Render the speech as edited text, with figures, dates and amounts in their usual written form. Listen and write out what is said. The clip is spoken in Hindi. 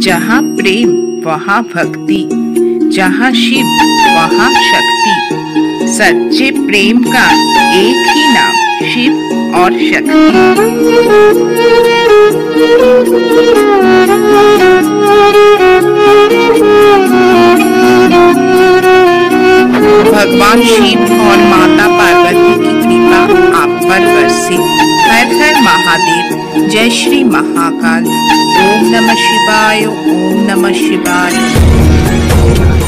जहाँ प्रेम वहाँ भक्ति, जहाँ शिव वहाँ शक्ति। सच्चे प्रेम का एक ही नाम शिव और शक्ति। भगवान शिव और माता पार्वती की कृपा आप पर बरसे। हर हर महादेव। जय श्री महाकाल। ओम नमः शिवाय। ओम नमः शिवाय।